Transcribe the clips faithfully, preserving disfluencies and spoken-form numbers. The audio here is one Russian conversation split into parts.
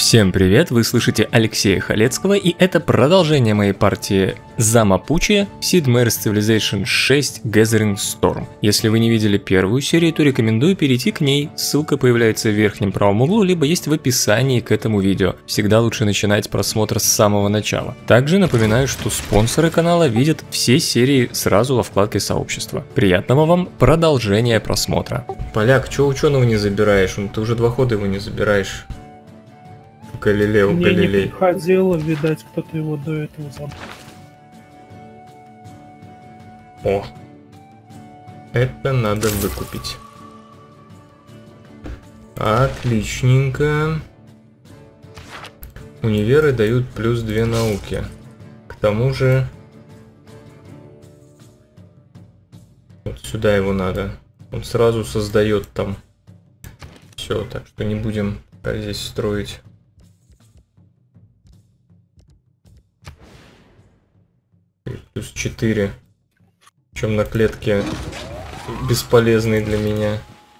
Всем привет, вы слышите Алексея Халецкого, и это продолжение моей партии за Мапуче в Sid Meier's Civilization шесть Gathering Storm. Если вы не видели первую серию, то рекомендую перейти к ней, ссылка появляется в верхнем правом углу, либо есть в описании к этому видео. Всегда лучше начинать просмотр с самого начала. Также напоминаю, что спонсоры канала видят все серии сразу во вкладке сообщества. Приятного вам продолжения просмотра. Поляк, чё ученого не забираешь? Ну, ты уже два хода его не забираешь. Галилео, Мне Галилей. не приходило, видать, кто-то его до этого забыл. О, это надо выкупить. Отличненько. Универы дают плюс две науки. К тому же... Вот сюда его надо. Он сразу создает там. Все, так что не будем здесь строить. Плюс четыре. Причем на клетке бесполезный для меня.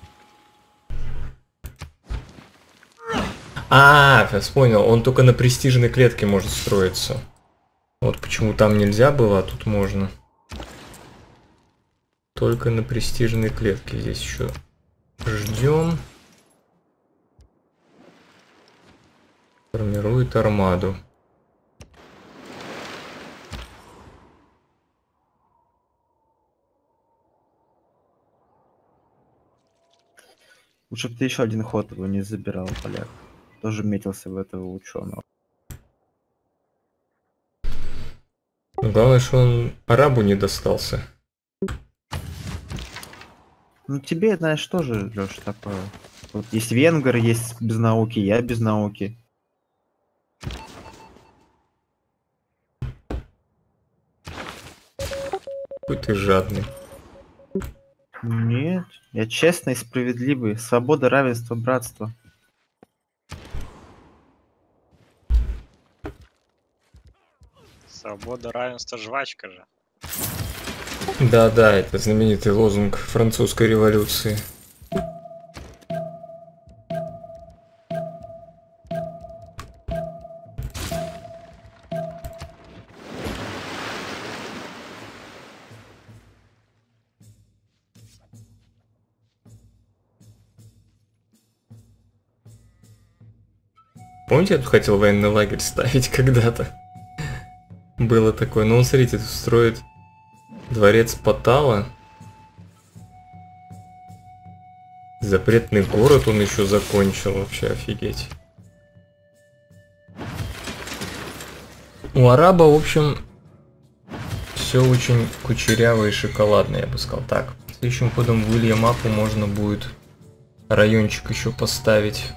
А, я вспомнил, он только на престижной клетке может строиться. Вот почему там нельзя было, а тут можно. Только на престижной клетке. Здесь еще ждем. Формирует армаду. Лучше бы ты еще один ход его не забирал, поляк. Тоже метился в этого ученого. Главное, что он арабу не достался. Ну тебе, знаешь, тоже, Лёш, такое. Вот есть венгер, есть без науки, я без науки. Какой ты жадный. Нет, я честный и справедливый. Свобода, равенство, братство. Свобода, равенство, жвачка же. Да-да, это знаменитый лозунг французской революции. Помните, я тут хотел военный лагерь ставить когда-то? Было такое. Ну, смотрите, тут строит дворец Патала. Запретный город он еще закончил. Вообще офигеть. У араба, в общем, все очень кучеряво и шоколадно, я бы сказал. Так, следующим ходом в Уильямапу можно будет райончик еще поставить.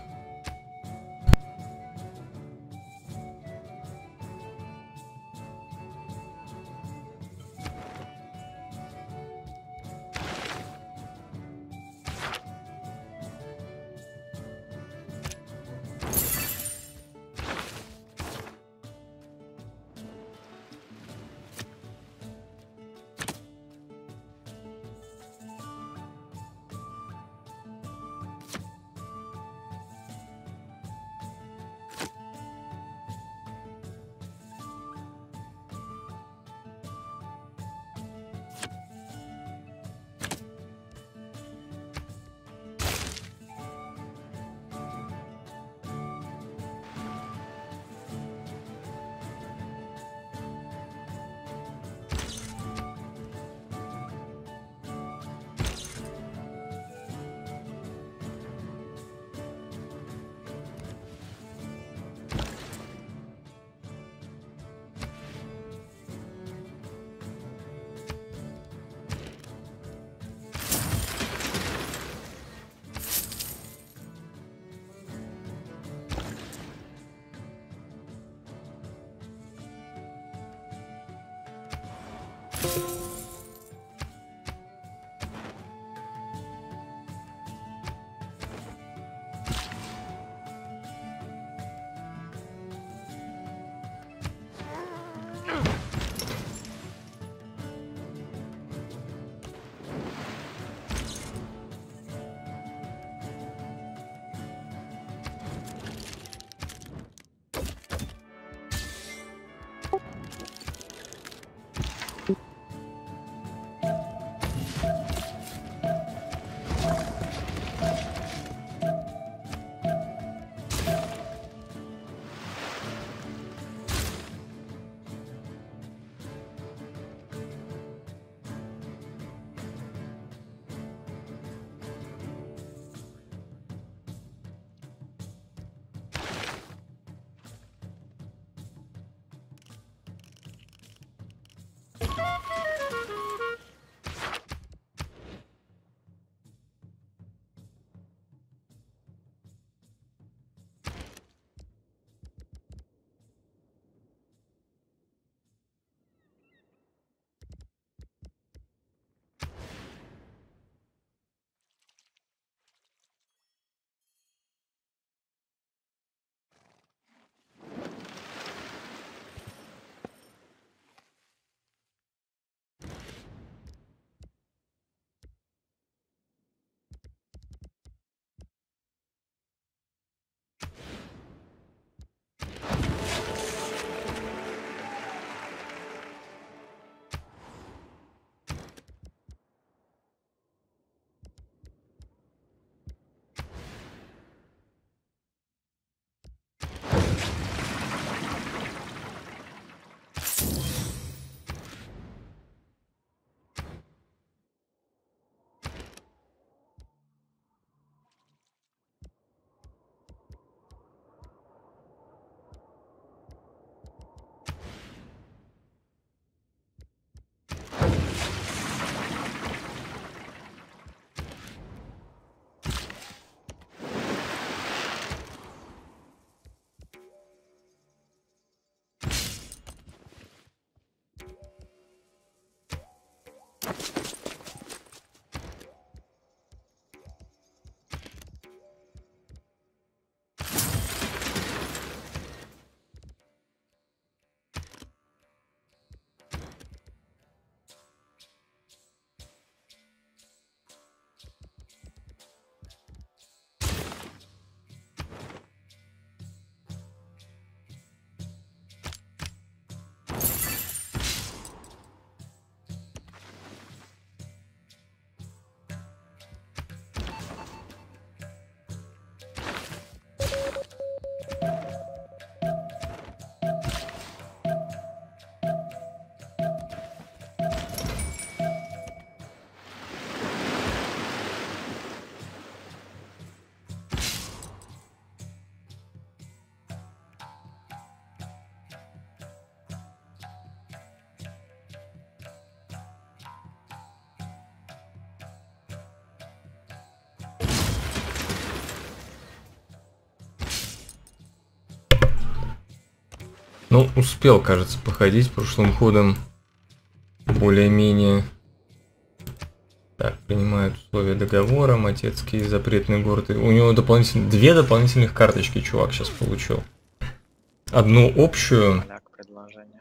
Ну, успел, кажется, походить прошлым ходом. Более-менее. Так, принимают условия договора. Матецкий, запретный город. У него дополнительно... две дополнительных карточки чувак сейчас получил. Одну общую. Поляк предложение.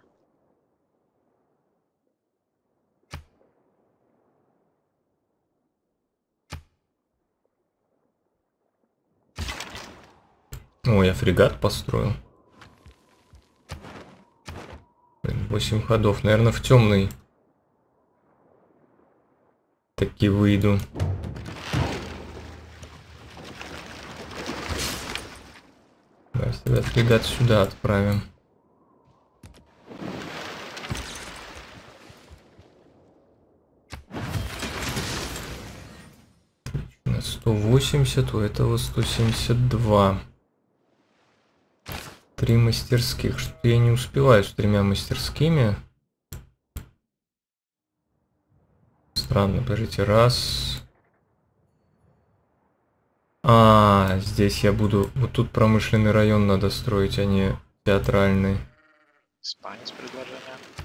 Ой, я фрегат построил. восемь ходов. Наверное, в темный таки выйду. Давайте тогда фрегат сюда отправим. На сто восемьдесят, у этого сто семьдесят два. Три мастерских. Что-то я не успеваю с тремя мастерскими. Странно, подождите, раз. А, здесь я буду... Вот тут промышленный район надо строить, а не театральный. Испанец предложение.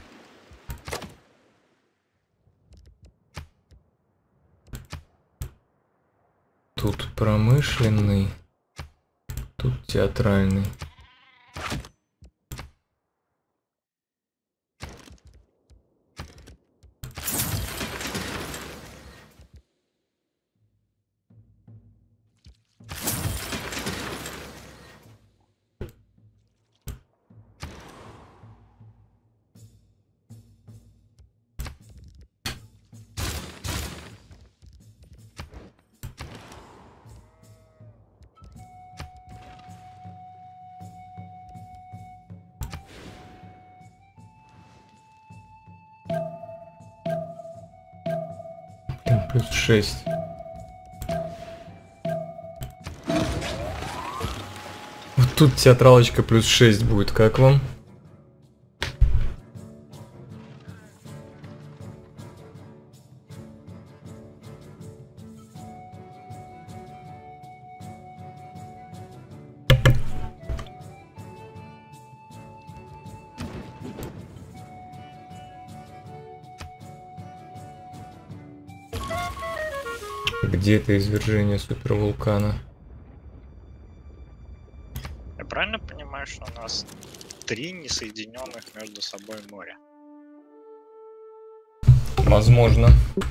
Тут промышленный. Тут театральный. Плюс шесть. Вот тут театралочка плюс шесть будет, как вам? Где это извержение супервулкана? Я правильно понимаю, что у нас три несоединенных между собой моря? Возможно.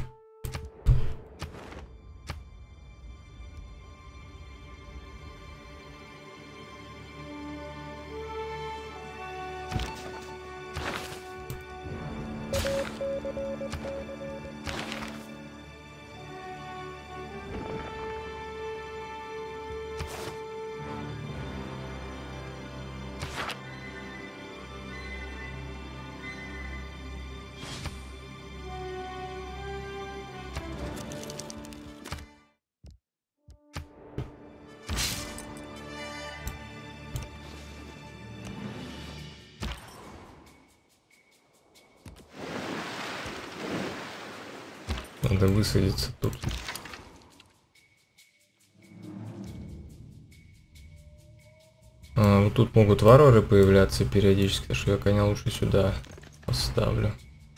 Надо высадиться тут. А, вот тут могут варвары появляться периодически, так что я коня лучше сюда поставлю.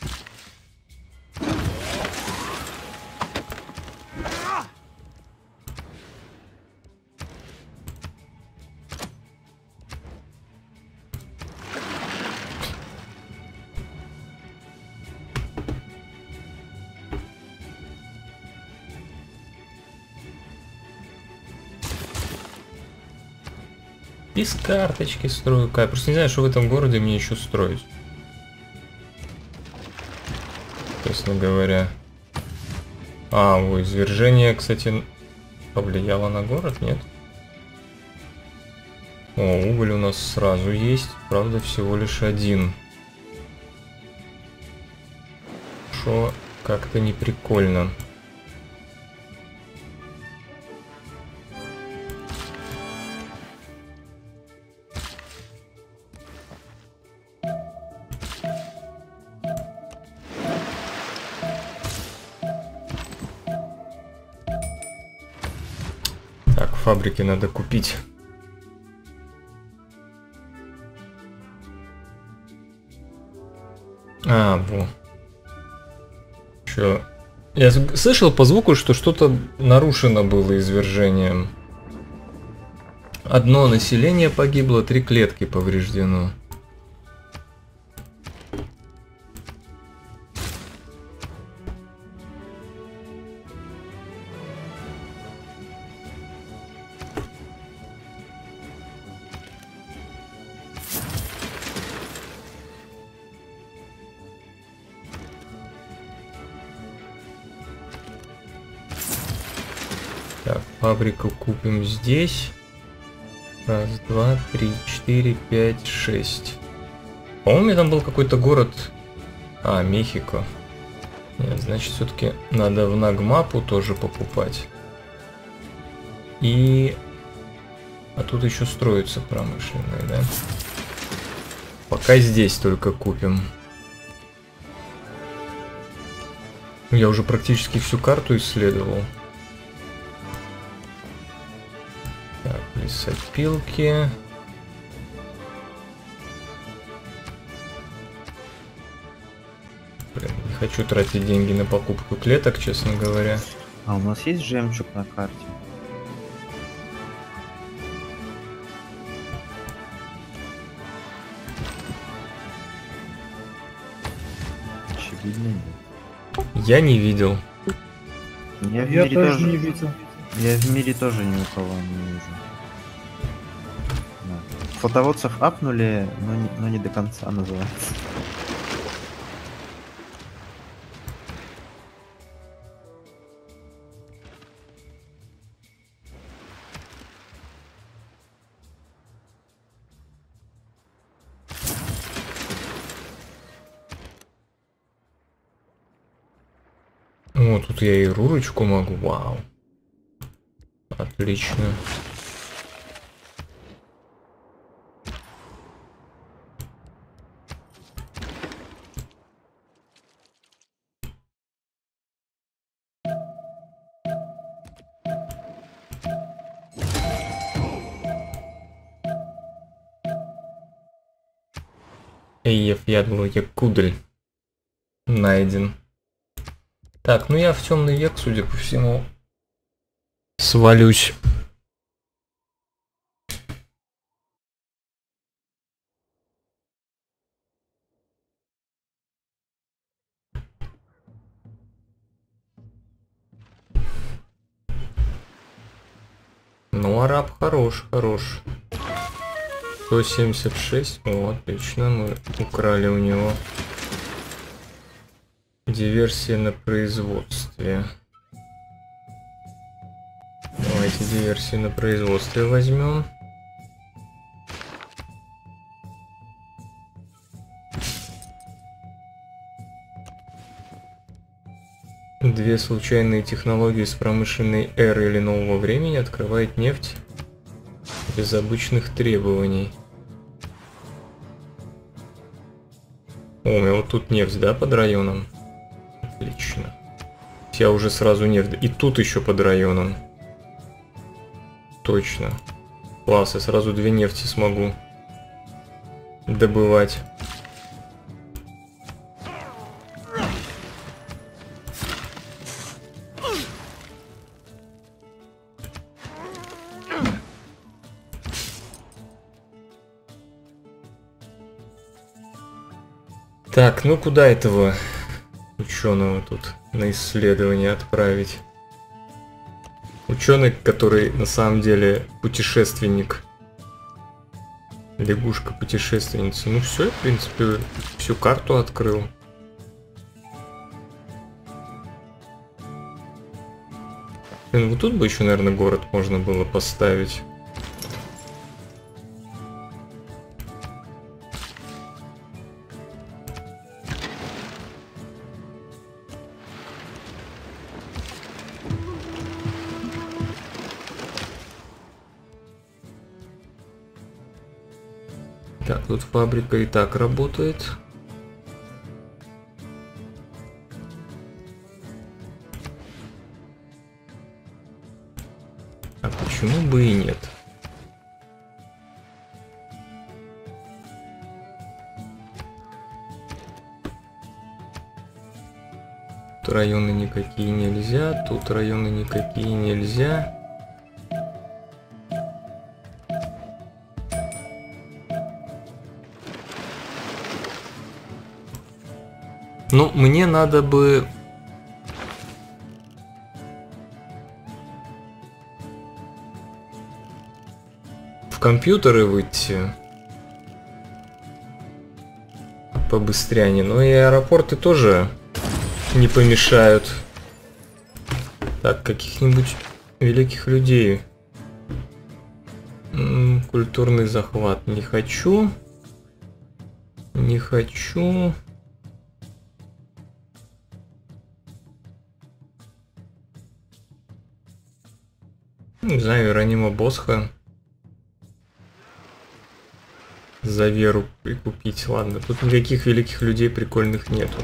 Без карточки строю. Я просто не знаю, что в этом городе мне еще строить. Честно говоря. А, ой, извержение, кстати, повлияло на город, нет? О, уголь у нас сразу есть. Правда, всего лишь один. Шо как-то не прикольно. Фабрики надо купить. А, во. Чё? Я слышал по звуку, что что-то нарушено было извержением. Одно население погибло, три клетки повреждено. Так, фабрику купим здесь. Раз, два, три, четыре, пять, шесть. По-моему, там был какой-то город... А, Мехико. Нет, значит, все-таки надо в Нагмапу тоже покупать. И... А тут еще строится промышленная, да? Пока здесь только купим. Я уже практически всю карту исследовал. Так, лесопилки. Блин, не хочу тратить деньги на покупку клеток, честно говоря. А у нас есть жемчуг на карте? Очевидно нет. Я не видел. Я в Я мире тоже тоже не видел. Я в мире тоже ни у кого не вижу. Да. Флотоводцев апнули, но не, но не до конца называется. О, тут я и рурочку могу, вау. Отлично. Эйев ядло якудль найден. Так, ну я в темный век, судя по всему, свалюсь. Ну, араб хорош, хорош. сто семьдесят шесть, о, отлично, мы украли у него. Диверсия на производстве. Давайте диверсию на производстве возьмем. Две случайные технологии с промышленной эры или нового времени открывает нефть без обычных требований. О, у меня вот тут нефть, да, под районом? Отлично. Я уже сразу нефть. И тут еще под районом. Точно. Класс, я сразу две нефти смогу добывать. Так, ну куда этого ученого тут на исследование отправить? Ученый, который на самом деле путешественник. Лягушка-путешественница. Ну все, в принципе, всю карту открыл. Блин, вот тут бы еще, наверное, город можно было поставить. Так, тут фабрика и так работает. А почему бы и нет? Тут районы никакие нельзя, тут районы никакие нельзя. Ну, мне надо бы... в компьютеры выйти побыстрее, но и аэропорты тоже не помешают. Так, каких-нибудь великих людей. М-м, культурный захват не хочу. Не хочу. Не знаю, Иеронима Босха за веру прикупить. Ладно, тут никаких великих людей прикольных нету.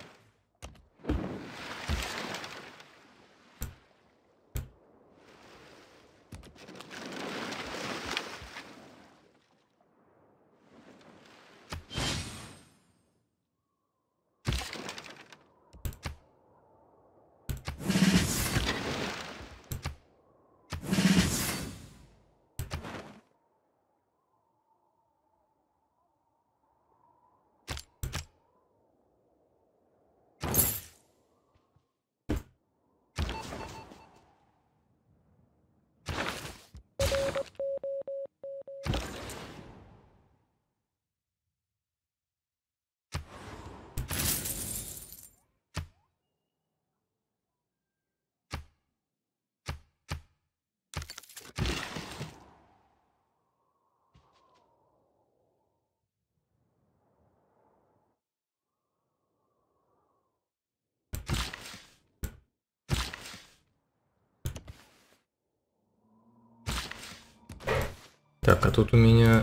Так, а тут у меня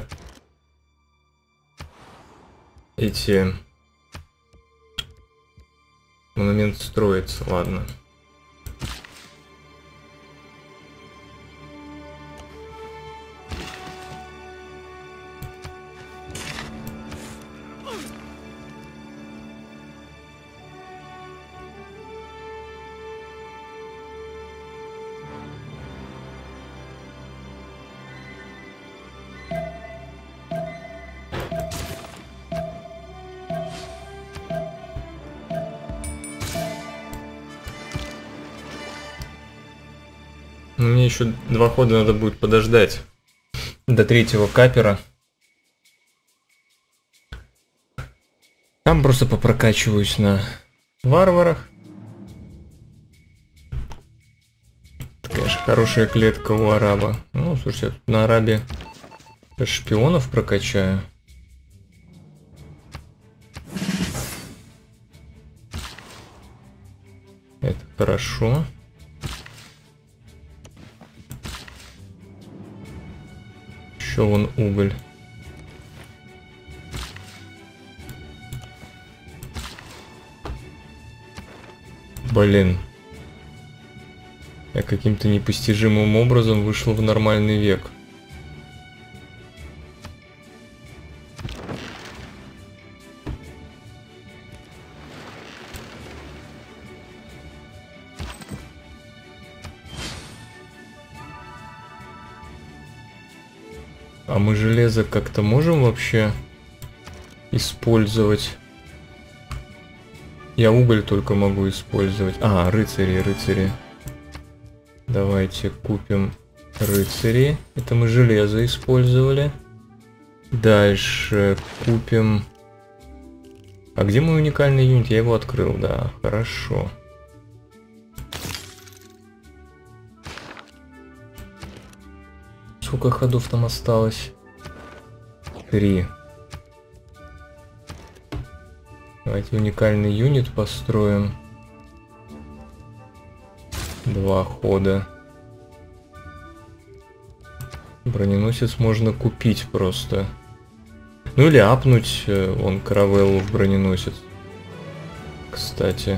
эти монумент строится, ладно. Мне еще два хода надо будет подождать до третьего капера. Там просто попрокачиваюсь на варварах. Такая же хорошая клетка у араба. Ну, слушайте, я тут на арабе шпионов прокачаю. Это хорошо. Еще вон уголь. Блин. Я каким-то непостижимым образом вышел в нормальный век. А мы железо как-то можем вообще использовать? Я уголь только могу использовать. А, рыцари, рыцари. Давайте купим рыцари. Это мы железо использовали. Дальше купим... А где мой уникальный юнит? Я его открыл, да, хорошо. Сколько ходов там осталось? Три. Давайте уникальный юнит построим. Два хода. Броненосец можно купить просто. Ну или апнуть он каравеллу в броненосец. Кстати.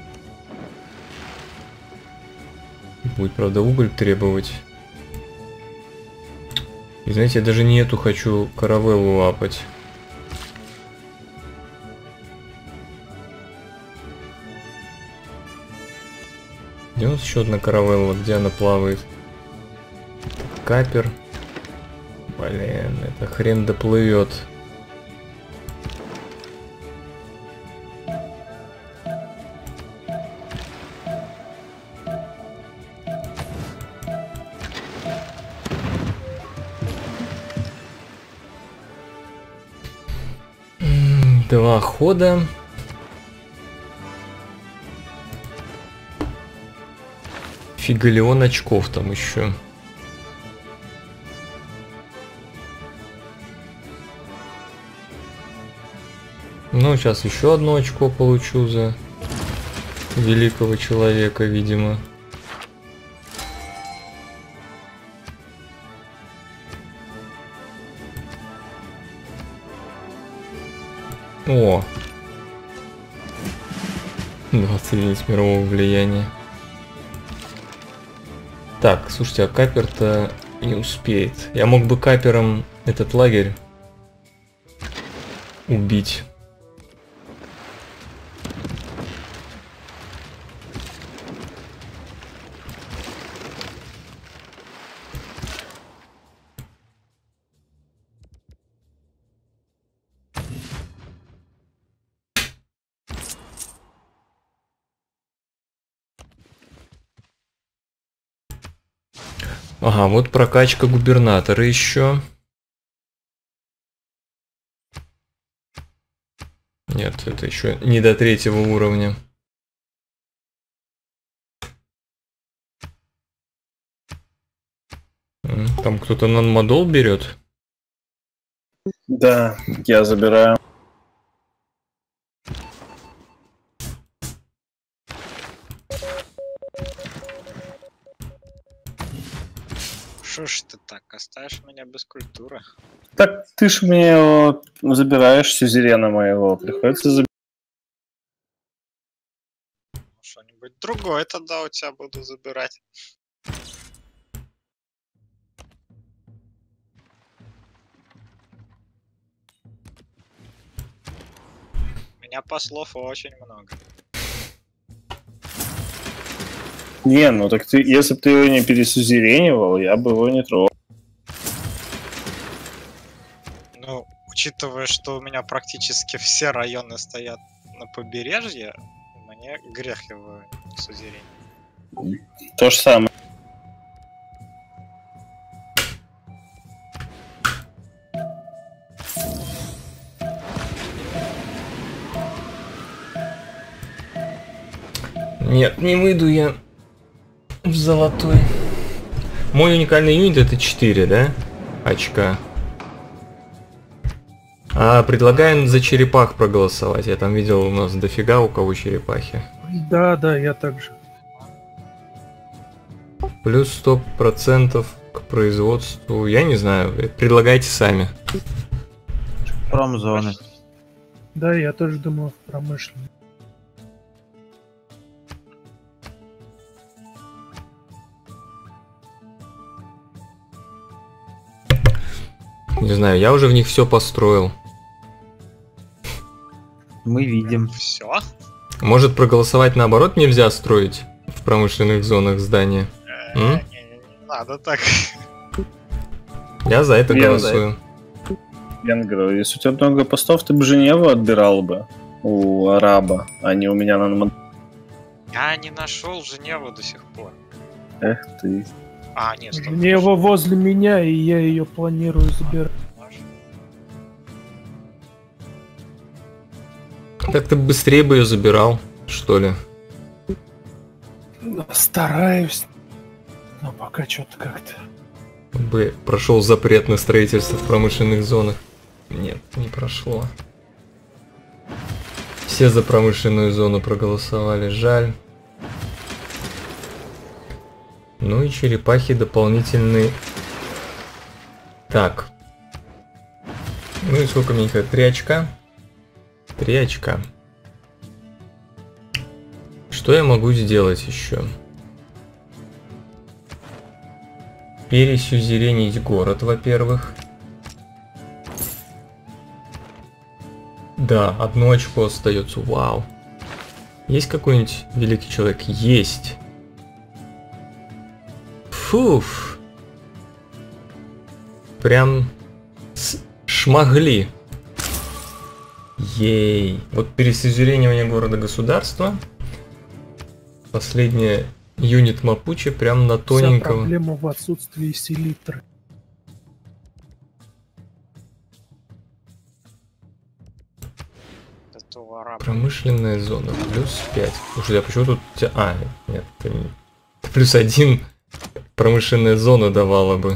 Будет, правда, уголь требовать. И знаете, я даже не эту хочу каравеллу апать. Где у нас еще одна каравелла? Где она плавает? Капер. Блин, это хрен доплывет. Два хода. Фигалион очков там еще. Ну, сейчас еще одно очко получу за великого человека, видимо. О! двадцать единиц мирового влияния. Так, слушайте, а капер-то не успеет. Я мог бы капером этот лагерь убить. Ага, вот прокачка губернатора еще. Нет, это еще не до третьего уровня. Там кто-то нанмодол берет? Да, я забираю. Шо ж ты так, оставишь меня без культуры? Так ты ж мне его забираешь, сюзерена моего. Приходится забирать. Что-нибудь другое тогда у тебя буду забирать. У меня послов очень много. Не, ну так ты, если бы ты его не пересюзеренивал, я бы его не трогал. Ну, учитывая, что у меня практически все районы стоят на побережье, мне грех его сюзеренить. То же самое. Нет, не выйду я в золотой. Мой уникальный юнит это четыре, да? Очка. А предлагаем за черепах проголосовать. Я там видел, у нас дофига у кого черепахи. Да, да, я также. Плюс сто процентов к производству. Я не знаю, предлагайте сами. Промзоны. Да, я тоже думал в промышленность. Не знаю, я уже в них все построил. Мы видим. Все? Может проголосовать наоборот нельзя строить в промышленных зонах здания? М? Не, не, не надо так. Я за это Я голосую. Я говорю, если у тебя много постов, ты бы Женеву отбирал бы у араба, а не у меня на... Я не нашел Женеву до сих пор. Эх ты. А, нет, стоп. Женева возле меня, и я ее планирую забирать. Так ты быстрее бы ее забирал, что ли? Стараюсь. Но пока что-то как-то... Бы прошел запрет на строительство в промышленных зонах. Нет, не прошло. Все за промышленную зону проголосовали, жаль. Ну и черепахи дополнительные. Так. Ну и сколько мне их? Три очка? Три очка. Что я могу сделать еще? Пересюзеренить город, во-первых. Да, одно очко остается. Вау. Есть какой-нибудь великий человек? Есть. Фуф. Прям шмогли. Ей. Вот пересозерение города-государства. Последняя юнит Мапуче прям на тоненького. Вся проблема в отсутствии селитры. Промышленная зона. Плюс пять. Слушай, а почему тут у тебя... А, нет. Это плюс один промышленная зона давала бы.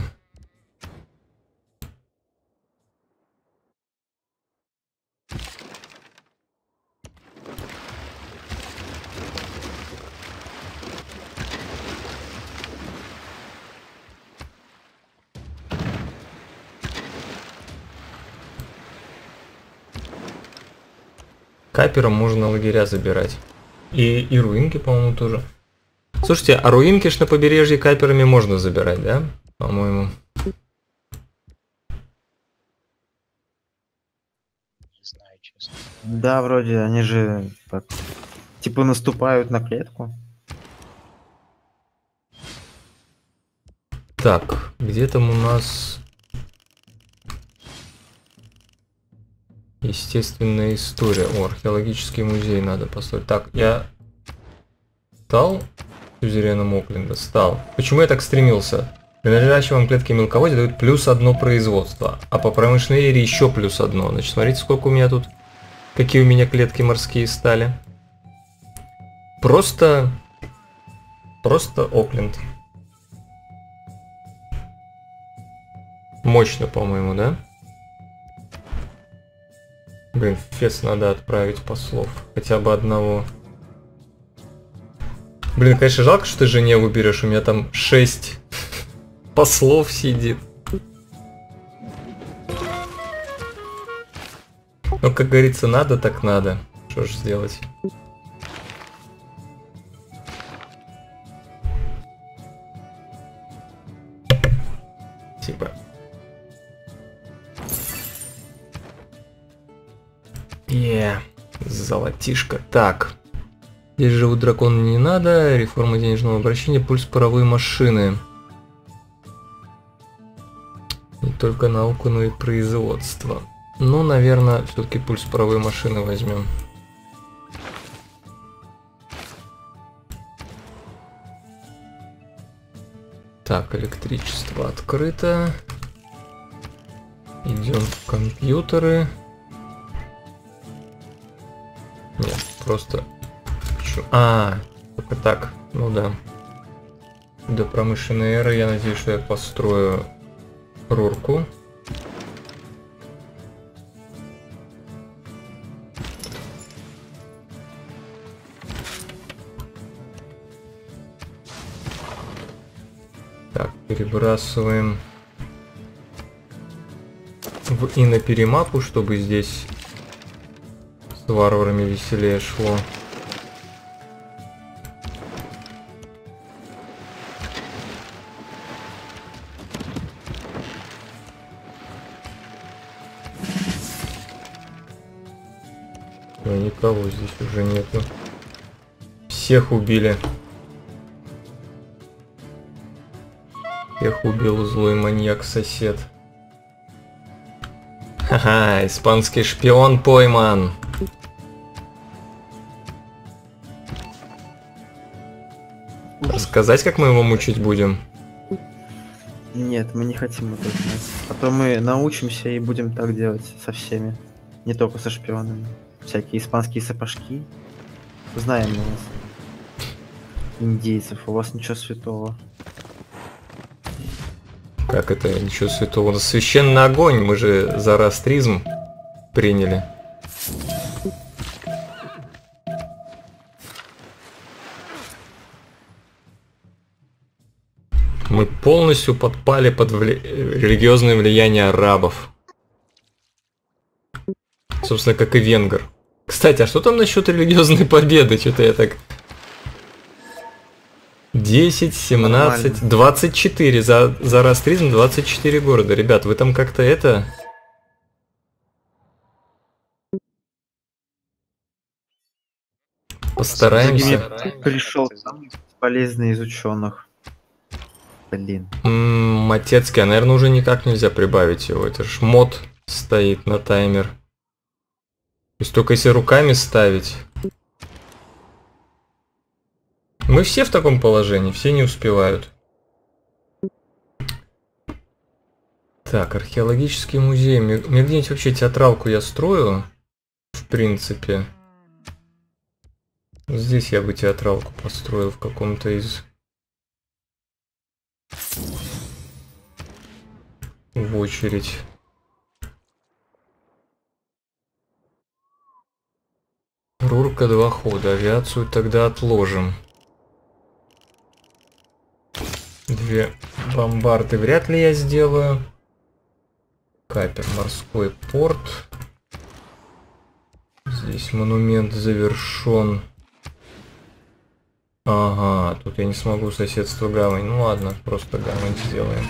Капером можно лагеря забирать. И, и руинки, по-моему, тоже. Слушайте, а руинки ж на побережье каперами можно забирать, да? По-моему. Не знаю, честно. Да, вроде они же так, типа наступают на клетку. Так, где там у нас... Естественная история. О, археологический музей надо построить. Так, я стал сюзереном Окленда? Стал. Почему я так стремился? Принадлежащие вам клетки мелководья дают плюс одно производство, а по промышленной эре еще плюс одно. Значит, смотрите, сколько у меня тут, какие у меня клетки морские стали. Просто, просто Окленд. Мощно, по-моему, да? Блин, в Фес надо отправить послов. Хотя бы одного. Блин, конечно, жалко, что ты Женеву берешь. У меня там шесть послов сидит. Ну, как говорится, надо, так надо. Что ж сделать? Типа. Yeah. Золотишко. Так. Здесь живут драконы не надо. Реформа денежного обращения. Пульс паровой машины. Не только науку, но и производство. Ну, наверное, все-таки пульс паровой машины возьмем. Так, электричество открыто. Идем в компьютеры. Нет, просто... А, только так. Ну да. До промышленной эры я надеюсь, что я построю рурку. Так, перебрасываем в иноперемапу, чтобы здесь с варварами веселее шло. Но никого здесь уже нету. Всех убили. Всех убил злой маньяк-сосед. Ха-ха, испанский шпион пойман. Рассказать, как мы его мучить будем? Нет, мы не хотим это знать. А то мы научимся и будем так делать со всеми. Не только со шпионами. Всякие испанские сапожки. Знаем мы вас. Индейцев, у вас ничего святого. Как это? Ничего святого. У нас священный огонь. Мы же зороастризм приняли. Мы полностью подпали под вли... религиозное влияние арабов. Собственно, как и венгр. Кстати, а что там насчет религиозной победы? Что-то я так... десять, семнадцать, нормально. двадцать четыре. За зороастризм двадцать четыре города. Ребят, вы там как-то это... Постараемся. Пришел полезный из ученых. Блин. Ммм, Матецкий, а, наверное, уже никак нельзя прибавить его. Это ж мод стоит на таймер. То есть только если руками ставить. Мы все в таком положении, все не успевают. Так, археологический музей. Мне где-нибудь вообще театралку я строю, в принципе. Здесь я бы театралку построил в каком-то из... В очередь. Рурка два хода. Авиацию тогда отложим. Две бомбарды вряд ли я сделаю. Капер, морской порт. Здесь монумент завершен. Ага, тут я не смогу соседство гавань. Ну ладно, просто гавань сделаем.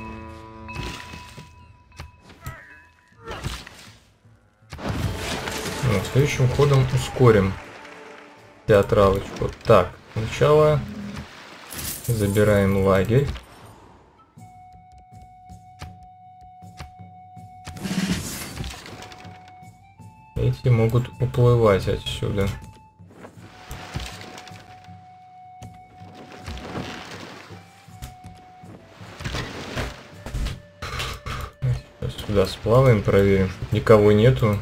Ну, следующим ходом ускорим театралочку. Так, сначала забираем лагерь. Эти могут уплывать отсюда. Сейчас сюда сплаваем, проверим, чтобы никого нету.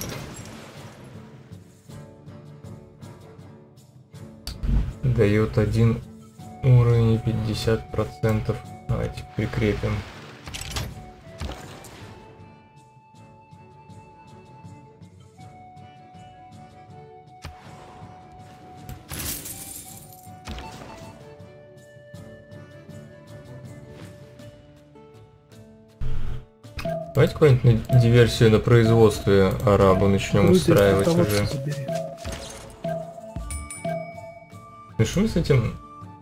Дает один уровень и пятьдесят процентов. Давайте прикрепим. Давайте какую-нибудь диверсию на производстве арабу начнем устраивать уже. Ну что мы с этим?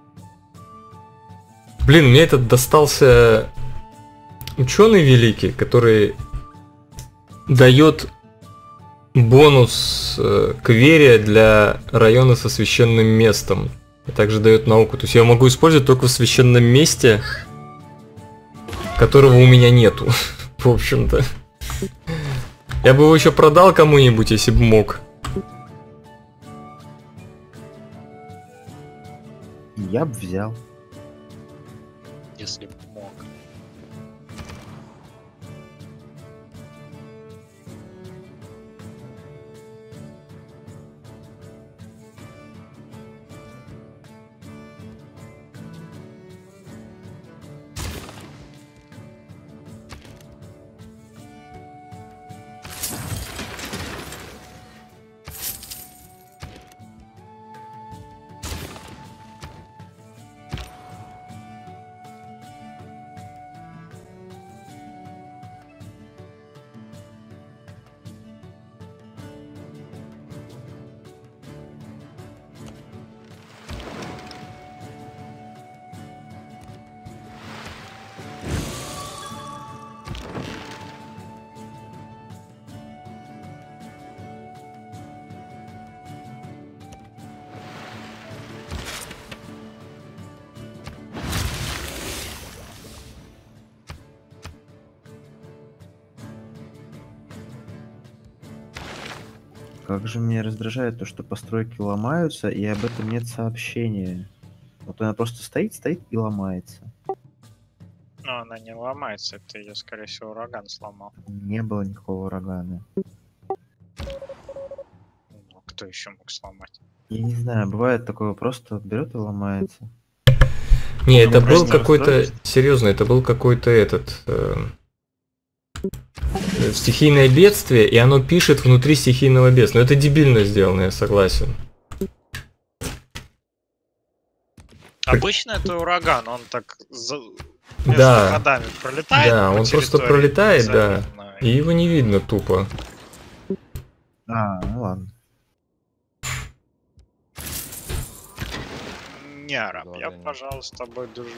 Блин, мне этот достался ученый великий, который дает бонус к вере для района со священным местом. И также дает науку. То есть я могу использовать только в священном месте, которого у меня нету. В общем-то. Я бы его еще продал кому-нибудь, если бы мог. Я бы взял. Если бы мог. Как же меня раздражает то, что постройки ломаются, и об этом нет сообщения. Вот она просто стоит, стоит и ломается. Но она не ломается, это ее, скорее всего, ураган сломал. Не было никакого урагана. Ну, кто еще мог сломать? Я не знаю, бывает такое, просто берет и ломается. Не, Ну, это был просто какой-то... расстроишься. Серьезно, это был какой-то этот... э, э, стихийное бедствие, и оно пишет внутри стихийного бедствия. Но это дебильно сделано, я согласен. Обычно это ураган, он так за... между Да. ходами пролетает. Да, по он просто территории пролетает, да. незаметно. И его не видно тупо. А, ну ладно. Не, араб, я, Благодарю. пожалуй, с тобой дружу.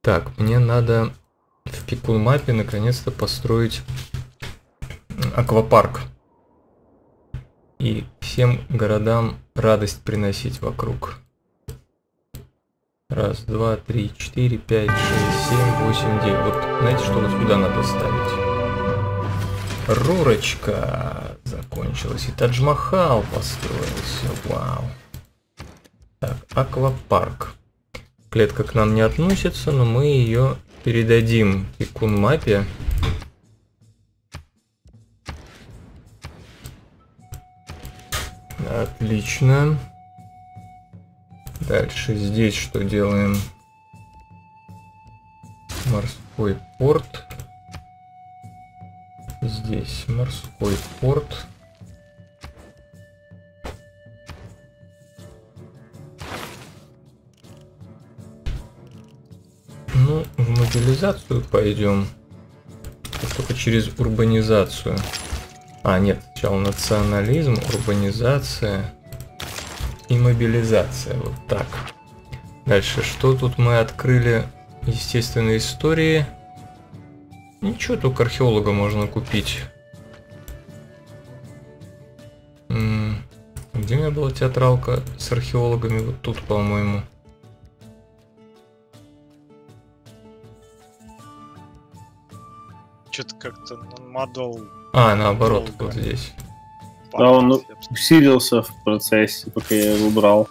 Так, мне надо в Пикун-мапе наконец-то построить аквапарк. И всем городам радость приносить вокруг. Раз, два, три, четыре, пять, шесть, семь, восемь, девять. Вот знаете, что вот сюда надо ставить? Рурочка закончилась. И Тадж-Махал построился. Вау. Так, аквапарк. Клетка к нам не относится, но мы ее передадим Пикун-мапе. Отлично. Дальше здесь что делаем? Морской порт. Здесь морской порт. Ну, в мобилизацию пойдем. Только через урбанизацию. А, нет, сначала национализм, урбанизация и мобилизация. Вот так. Дальше, что тут мы открыли? Естественные истории. Ничего, только археолога можно купить. М-м, где у меня была театралка с археологами? Вот тут, по-моему. Что-то как-то модел. А, наоборот, Долго. вот здесь. Да, он усилился в процессе, пока я его брал.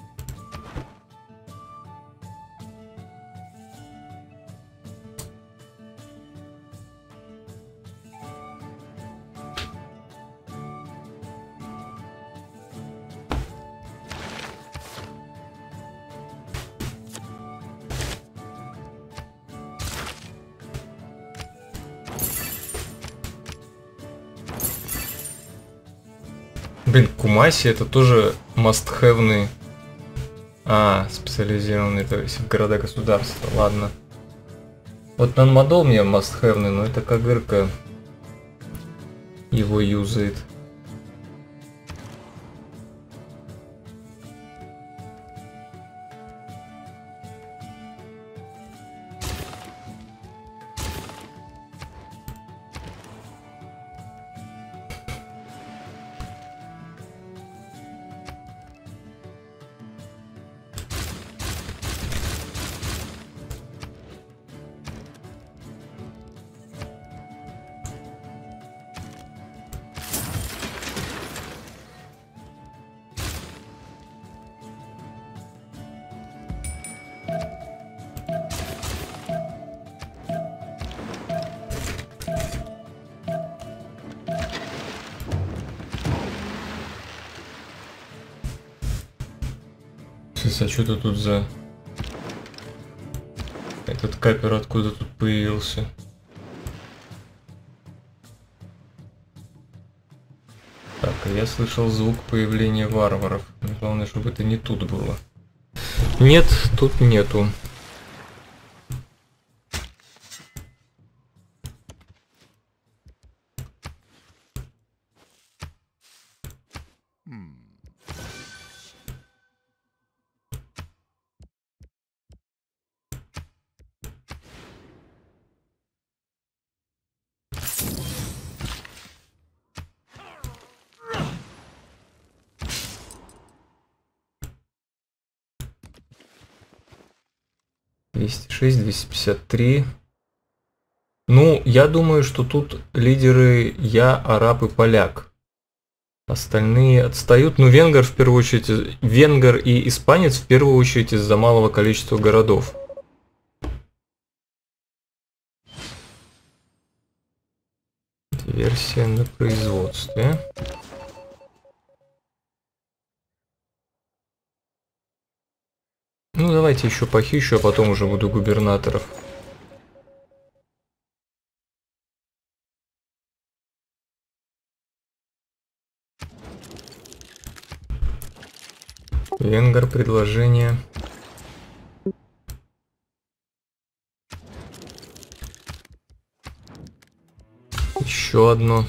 Блин, Кумаси это тоже must-have-ный. А, специализированный, то есть в города-государства, ладно. Вот Нанмадол мне must-have-ный, но это Кагырка его юзает. А что-то тут за... Этот капер откуда тут появился? Так, а я слышал звук появления варваров. Главное, чтобы это не тут было. Нет, тут нету. двести шесть, двести пятьдесят три. Ну, я думаю, что тут лидеры я, араб и поляк. Остальные отстают. Ну, венгер в первую очередь, венгер и испанец в первую очередь из-за малого количества городов. Диверсия на производстве. Ну, давайте еще похищу, а потом уже буду губернаторов. Венгер, предложение. Еще одно.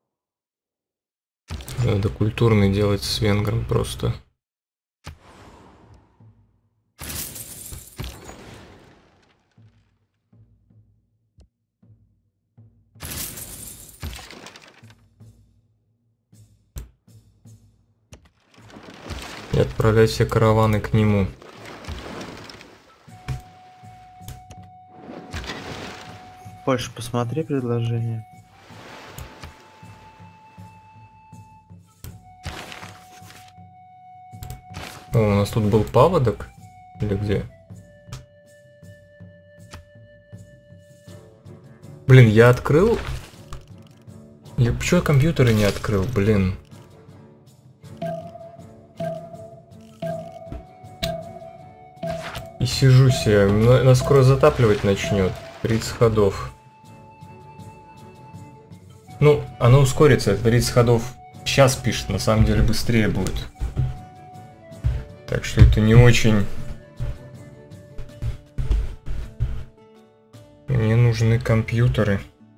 Надо культурный делать с венгром просто. И отправлять все караваны к нему. Больше посмотри предложение. О, у нас тут был паводок? Или где? Блин, я открыл? Я почему компьютеры не открыл, блин? И сижу себе, нас скоро затапливать начнет. тридцать ходов. Ну, оно ускорится, тридцать ходов сейчас пишет, на самом деле быстрее будет. Так что это не очень... Мне нужны компьютеры.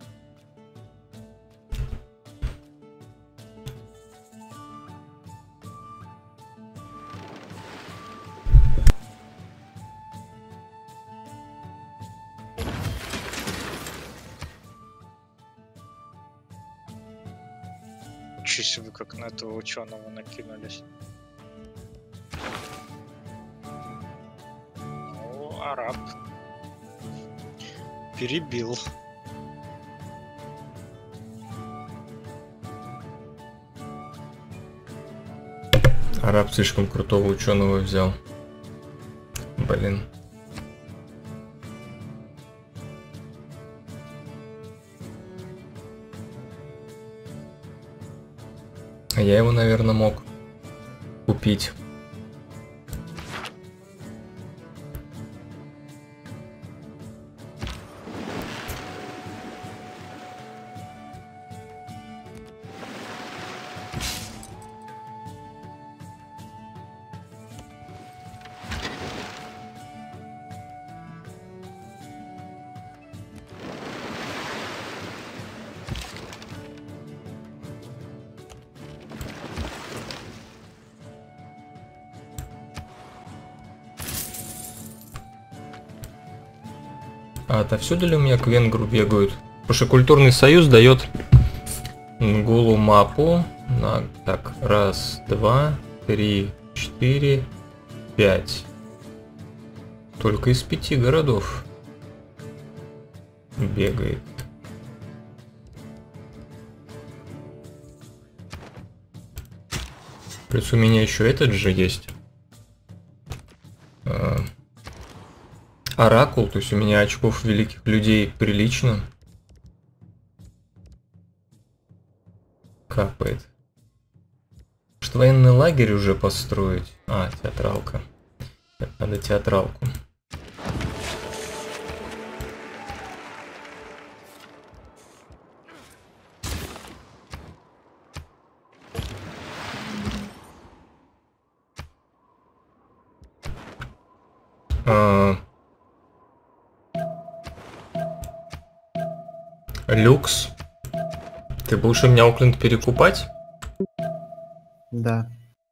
Ничего себе, как на этого ученого накинулись. Ну, араб. Перебил. Араб слишком крутого ученого взял. Блин. А я его, наверное, мог купить. А отовсюду ли у меня к венгру бегают? Потому что культурный союз дает Нгулу мапу на... Так, раз, два, три, четыре, пять. Только из пяти городов бегает. Плюс у меня еще этот же есть. Оракул, то есть у меня очков великих людей прилично. Капает. Может, военный лагерь уже построить? А, театралка. Надо театралку. А... Люкс. Ты будешь у меня Окленд перекупать? Да.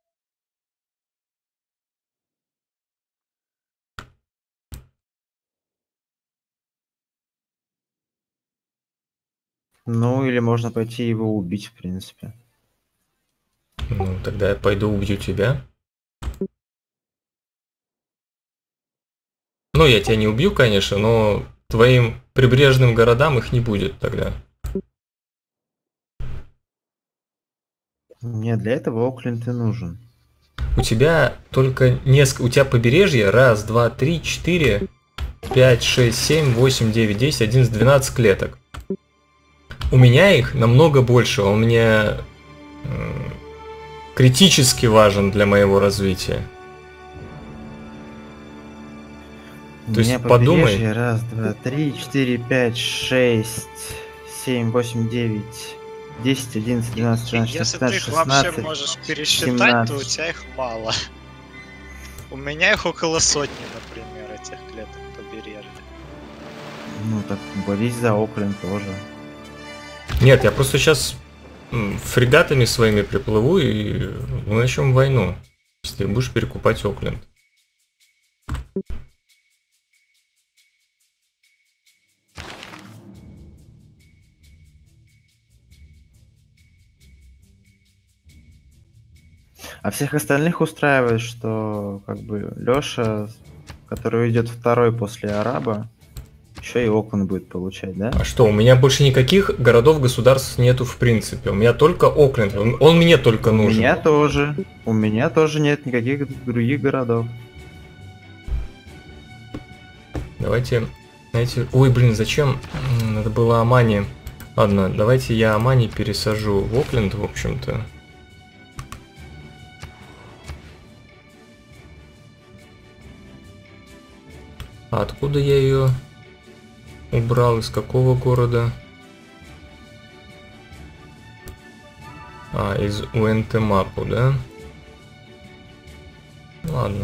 Ну, или можно пойти его убить, в принципе. Ну, тогда я пойду убью тебя. Ну, я тебя не убью, конечно, но твоим прибрежным городам их не будет тогда. Мне для этого Окленд и нужен. У тебя только несколько... У тебя побережье. Раз, два, три, четыре, пять, шесть, семь, восемь, девять, десять, одиннадцать, двенадцать клеток. У меня их намного больше. Он мне э, критически важен для моего развития. У То есть меня подумай. побережье раз, два, три, четыре, пять, шесть, семь, восемь, девять, десять, одиннадцать, двенадцать, тринадцать, Если ты четырнадцать, их вообще шестнадцать. можешь пересчитать, то у семнадцать. тебя их мало. У меня их около сотни, например, этих клеток побережья. Ну так борись за Окленд тоже. Нет, я просто сейчас фрегатами своими приплыву и мы начнем войну. Если ты будешь перекупать Окленд. А всех остальных устраивает, что как бы Лёша, который идет второй после араба, еще и Окленд будет получать, да? А что, у меня больше никаких городов-государств нету в принципе. У меня только Окленд. Он, он мне только У нужен. меня тоже. У меня тоже нет никаких других городов. Давайте, знаете, ой, блин, зачем? М, Надо было Амани. Ладно, давайте я Амани пересажу в Окленд, в общем-то. А откуда я ее убрал? Из какого города? А, из Уэнтемапу, да? Ладно.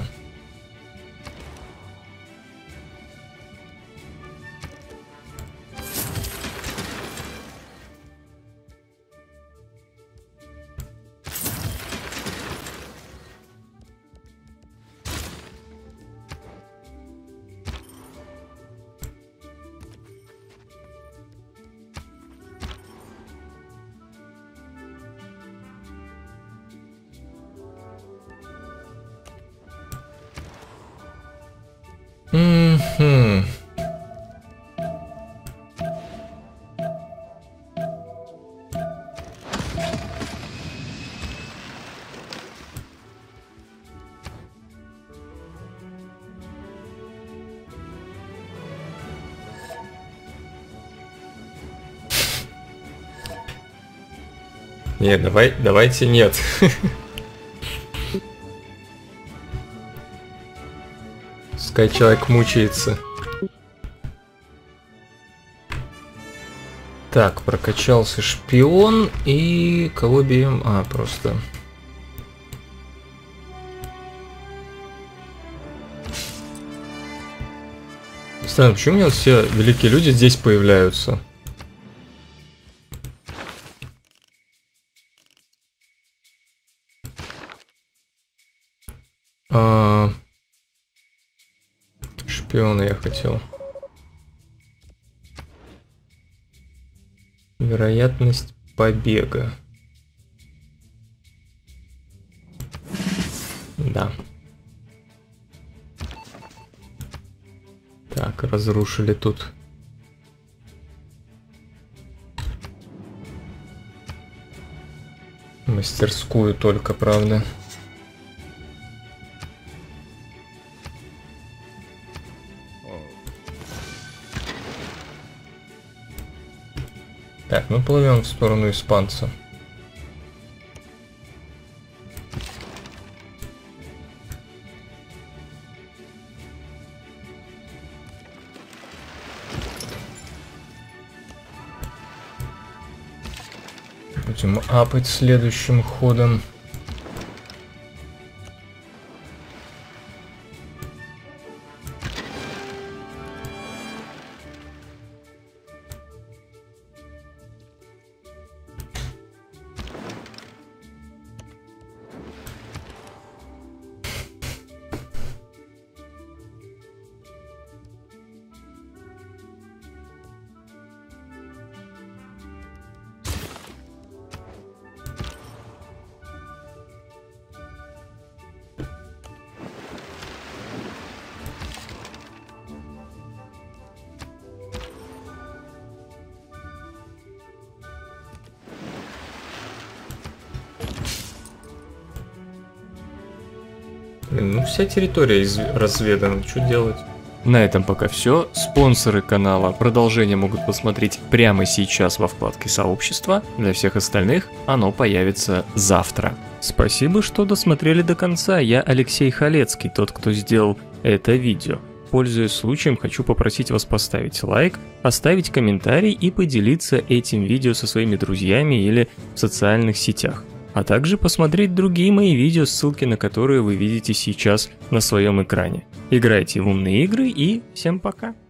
Мгм. Нет, давай, давайте нет. Пускай человек мучается. Так, прокачался шпион и кого берем? А, просто. Странно, почему у меня все великие люди здесь появляются? А... Шпиона я хотел. Вероятность побега. Да. Так, разрушили тут. Мастерскую только, правда. Так, мы плывем в сторону испанца. Будем апать следующим ходом. Блин, ну вся территория из... разведана, что делать? На этом пока все. Спонсоры канала продолжение могут посмотреть прямо сейчас во вкладке сообщества. Для всех остальных оно появится завтра. Спасибо, что досмотрели до конца. Я Алексей Халецкий, тот, кто сделал это видео. Пользуясь случаем, хочу попросить вас поставить лайк, оставить комментарий и поделиться этим видео со своими друзьями или в социальных сетях. А также посмотреть другие мои видео, ссылки на которые вы видите сейчас на своем экране. Играйте в умные игры и всем пока!